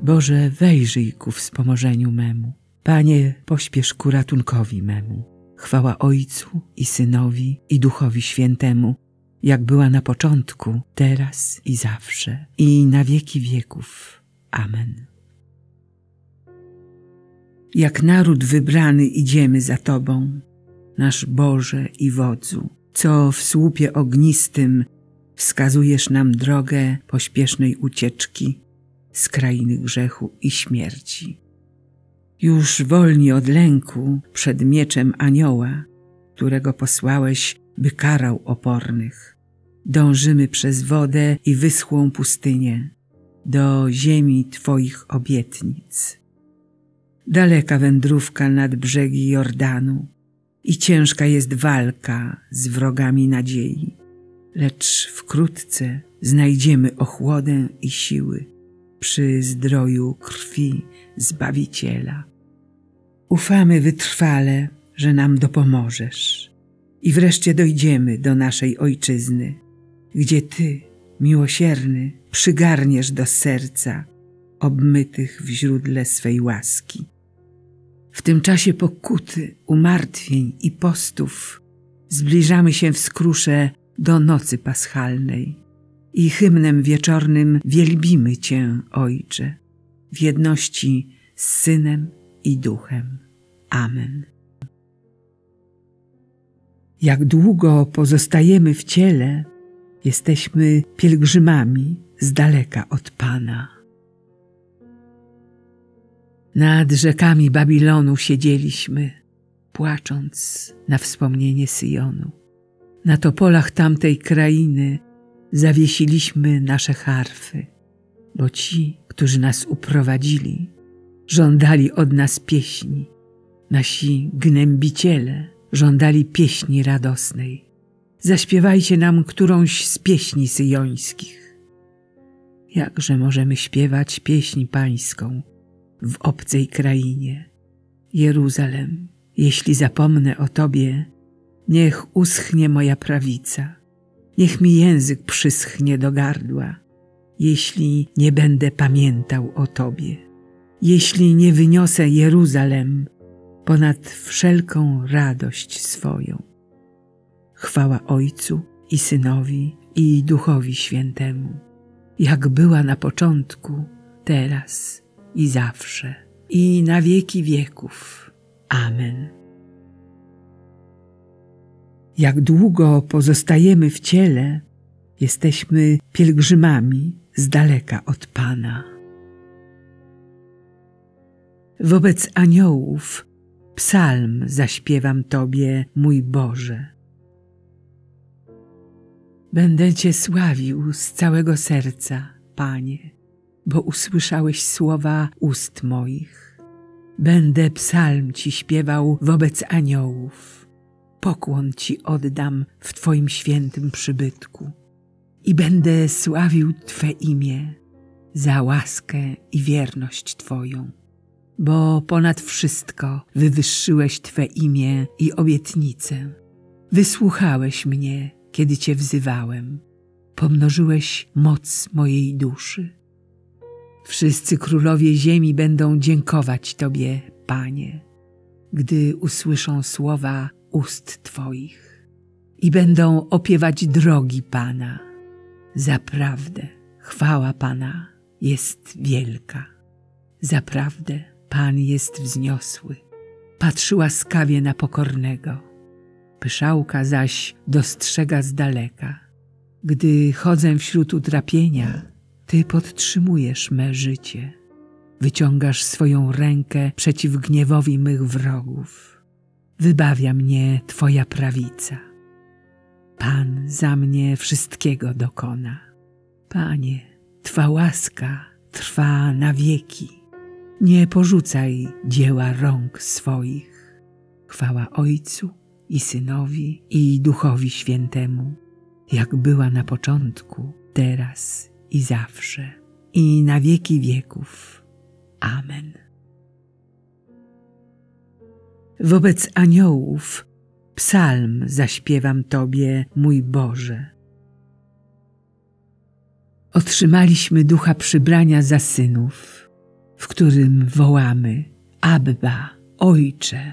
Boże, wejrzyj ku wspomożeniu memu. Panie, pośpiesz ku ratunkowi memu. Chwała Ojcu i Synowi i Duchowi Świętemu, jak była na początku, teraz i zawsze, i na wieki wieków. Amen. Jak naród wybrany idziemy za Tobą, nasz Boże i Wodzu, co w słupie ognistym wskazujesz nam drogę pośpiesznej ucieczki z krainy grzechu i śmierci. Już wolni od lęku przed mieczem anioła, którego posłałeś, by karał opornych, dążymy przez wodę i wyschłą pustynię do ziemi Twoich obietnic. Daleka wędrówka nad brzegi Jordanu i ciężka jest walka z wrogami nadziei, lecz wkrótce znajdziemy ochłodę i siły przy zdroju krwi Zbawiciela. Ufamy wytrwale, że nam dopomożesz i wreszcie dojdziemy do naszej ojczyzny, gdzie Ty, miłosierny, przygarniesz do serca obmytych w źródle swej łaski. W tym czasie pokuty, umartwień i postów zbliżamy się w skrusze do nocy paschalnej i hymnem wieczornym wielbimy Cię, Ojcze, w jedności z Synem i Duchem. Amen. Jak długo pozostajemy w ciele, jesteśmy pielgrzymami z daleka od Pana. Nad rzekami Babilonu siedzieliśmy, płacząc na wspomnienie Syjonu. Na topolach tamtej krainy zawiesiliśmy nasze harfy, bo ci, którzy nas uprowadzili, żądali od nas pieśni. Nasi gnębiciele żądali pieśni radosnej. Zaśpiewajcie nam którąś z pieśni syjońskich. Jakże możemy śpiewać pieśń pańską w obcej krainie? Jeruzalem, jeśli zapomnę o Tobie, niech uschnie moja prawica, niech mi język przyschnie do gardła, jeśli nie będę pamiętał o Tobie, jeśli nie wyniosę Jeruzalem ponad wszelką radość swoją. Chwała Ojcu i Synowi i Duchowi Świętemu, jak była na początku, teraz i zawsze, i na wieki wieków. Amen. Jak długo pozostajemy w ciele, jesteśmy pielgrzymami z daleka od Pana. Wobec aniołów psalm zaśpiewam Tobie, mój Boże. Będę Cię sławił z całego serca, Panie, bo usłyszałeś słowa ust moich. Będę psalm Ci śpiewał wobec aniołów. Pokłon Ci oddam w Twoim świętym przybytku i będę sławił Twe imię za łaskę i wierność Twoją, bo ponad wszystko wywyższyłeś Twe imię i obietnicę. Wysłuchałeś mnie, kiedy Cię wzywałem. Pomnożyłeś moc mojej duszy. Wszyscy królowie ziemi będą dziękować Tobie, Panie, gdy usłyszą słowa ust Twoich i będą opiewać drogi Pana. Zaprawdę chwała Pana jest wielka. Zaprawdę Pan jest wzniosły. Patrzy łaskawie na pokornego. Pyszałka zaś dostrzega z daleka. Gdy chodzę wśród utrapienia, Ty podtrzymujesz me życie. Wyciągasz swoją rękę przeciw gniewowi mych wrogów. Wybawia mnie Twoja prawica. Pan za mnie wszystkiego dokona. Panie, Twa łaska trwa na wieki. Nie porzucaj dzieła rąk swoich. Chwała Ojcu i Synowi i Duchowi Świętemu, jak była na początku, teraz i zawsze, i na wieki wieków. Amen. Wobec aniołów psalm zaśpiewam Tobie, mój Boże. Otrzymaliśmy ducha przybrania za synów w którym wołamy: Abba, Ojcze.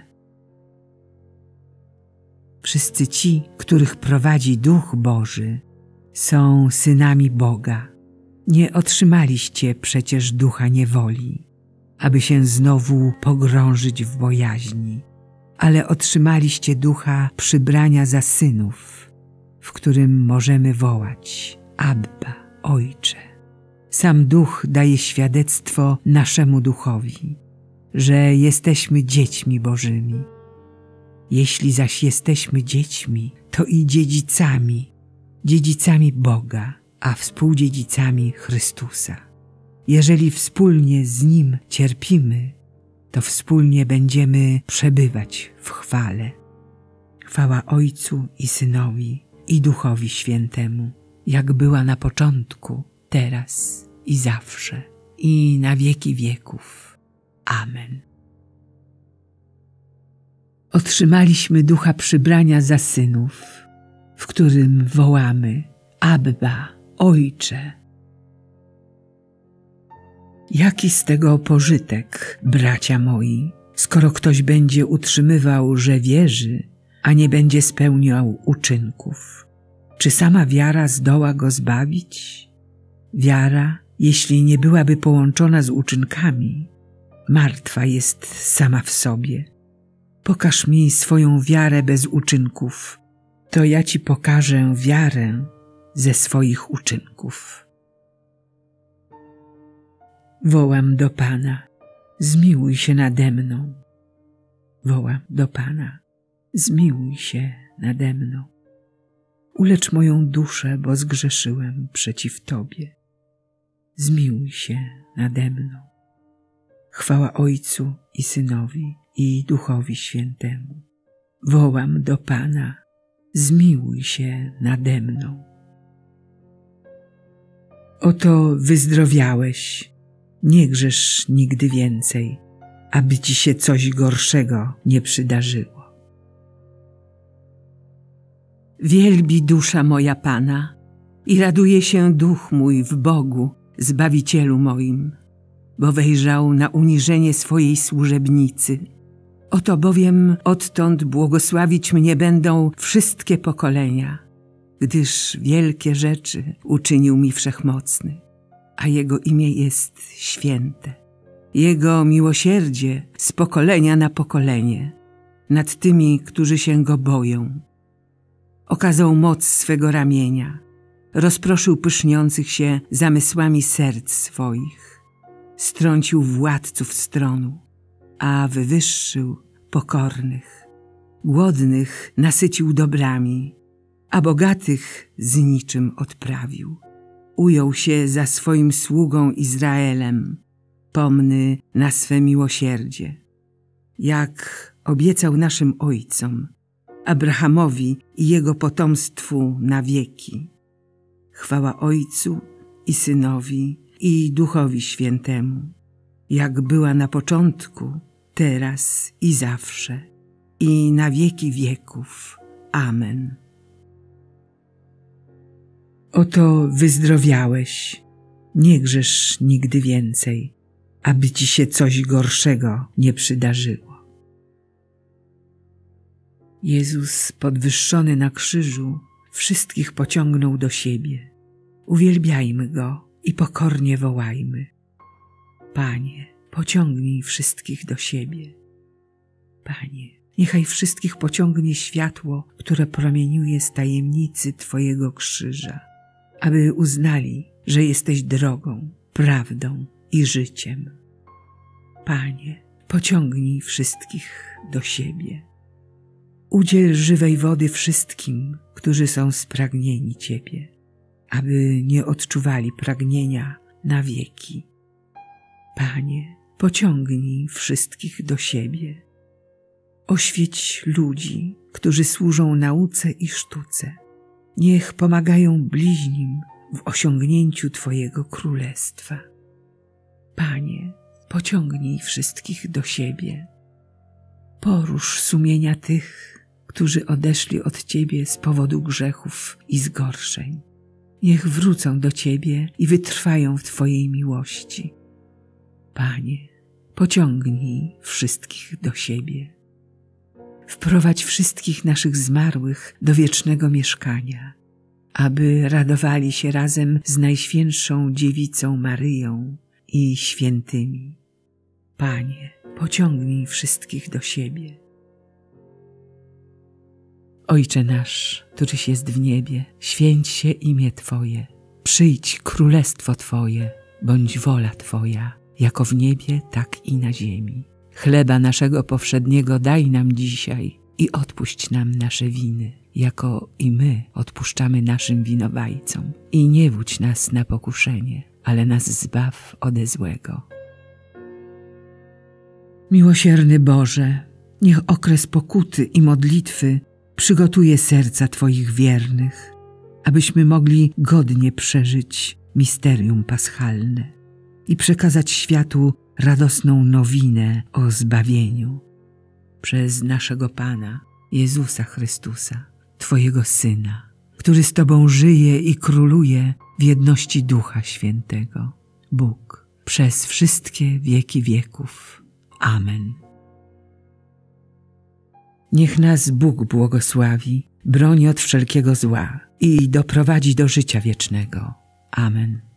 Wszyscy ci, których prowadzi Duch Boży, są synami Boga. Nie otrzymaliście przecież ducha niewoli, aby się znowu pogrążyć w bojaźni, ale otrzymaliście ducha przybrania za synów, w którym możemy wołać: Abba, Ojcze. Sam Duch daje świadectwo naszemu duchowi, że jesteśmy dziećmi Bożymi. Jeśli zaś jesteśmy dziećmi, to i dziedzicami, dziedzicami Boga, a współdziedzicami Chrystusa. Jeżeli wspólnie z Nim cierpimy, to wspólnie będziemy przebywać w chwale. Chwała Ojcu i Synowi i Duchowi Świętemu, jak była na początku, teraz i zawsze, i na wieki wieków. Amen. Otrzymaliśmy ducha przybrania za synów, w którym wołamy: Abba, Ojcze. Jaki z tego pożytek, bracia moi, skoro ktoś będzie utrzymywał, że wierzy, a nie będzie spełniał uczynków? Czy sama wiara zdoła go zbawić? Wiara, jeśli nie byłaby połączona z uczynkami, martwa jest sama w sobie. Pokaż mi swoją wiarę bez uczynków, to ja ci pokażę wiarę ze swoich uczynków. Wołam do Pana: zmiłuj się nade mną. Wołam do Pana: zmiłuj się nade mną. Ulecz moją duszę, bo zgrzeszyłem przeciw Tobie. Zmiłuj się nade mną. Chwała Ojcu i Synowi i Duchowi Świętemu. Wołam do Pana: zmiłuj się nade mną. Oto wyzdrowiałeś, nie grzesz nigdy więcej, aby ci się coś gorszego nie przydarzyło. Wielbi dusza moja Pana i raduje się duch mój w Bogu, Zbawicielu moim, bo wejrzał na uniżenie swojej służebnicy. Oto bowiem odtąd błogosławić mnie będą wszystkie pokolenia, gdyż wielkie rzeczy uczynił mi Wszechmocny, a Jego imię jest święte. Jego miłosierdzie z pokolenia na pokolenie nad tymi, którzy się Go boją. Okazał moc swego ramienia, rozproszył pyszniących się zamysłami serc swoich, strącił władców stronu, a wywyższył pokornych. Głodnych nasycił dobrami, a bogatych z niczym odprawił. Ujął się za swoim sługą Izraelem, pomny na swe miłosierdzie, jak obiecał naszym ojcom, Abrahamowi i jego potomstwu na wieki. Chwała Ojcu i Synowi i Duchowi Świętemu, jak była na początku, teraz i zawsze, i na wieki wieków. Amen. Oto wyzdrowiałeś, nie grzesz nigdy więcej, aby ci się coś gorszego nie przydarzyło. Jezus, podwyższony na krzyżu, wszystkich pociągnął do siebie. Uwielbiajmy Go i pokornie wołajmy: Panie, pociągnij wszystkich do siebie. Panie, niechaj wszystkich pociągnie światło, które promieniuje z tajemnicy Twojego krzyża, aby uznali, że jesteś drogą, prawdą i życiem. Panie, pociągnij wszystkich do siebie. Udziel żywej wody wszystkim, którzy są spragnieni Ciebie, aby nie odczuwali pragnienia na wieki. Panie, pociągnij wszystkich do siebie. Oświeć ludzi, którzy służą nauce i sztuce. Niech pomagają bliźnim w osiągnięciu Twojego królestwa. Panie, pociągnij wszystkich do siebie. Porusz sumienia tych, którzy odeszli od Ciebie z powodu grzechów i zgorszeń. Niech wrócą do Ciebie i wytrwają w Twojej miłości. Panie, pociągnij wszystkich do siebie. Wprowadź wszystkich naszych zmarłych do wiecznego mieszkania, aby radowali się razem z Najświętszą Dziewicą Maryją i świętymi. Panie, pociągnij wszystkich do siebie. Ojcze nasz, któryś jest w niebie, święć się imię Twoje. Przyjdź królestwo Twoje, bądź wola Twoja, jako w niebie, tak i na ziemi. Chleba naszego powszedniego daj nam dzisiaj i odpuść nam nasze winy, jako i my odpuszczamy naszym winowajcom. I nie wódź nas na pokuszenie, ale nas zbaw ode złego. Miłosierny Boże, niech okres pokuty i modlitwy przygotuje serca Twoich wiernych, abyśmy mogli godnie przeżyć misterium paschalne i przekazać światu radosną nowinę o zbawieniu. Przez naszego Pana, Jezusa Chrystusa, Twojego Syna, który z Tobą żyje i króluje w jedności Ducha Świętego, Bóg, przez wszystkie wieki wieków. Amen. Niech nas Bóg błogosławi, broni od wszelkiego zła i doprowadzi do życia wiecznego. Amen.